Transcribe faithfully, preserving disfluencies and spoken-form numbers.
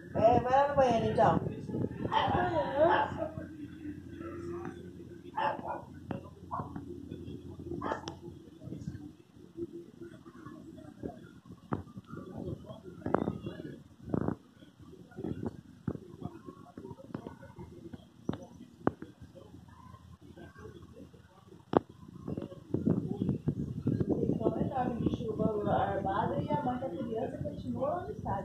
É, vai lá no banheiro então. Ficou enorme de chuva armada e a mãe da criança continua no estado.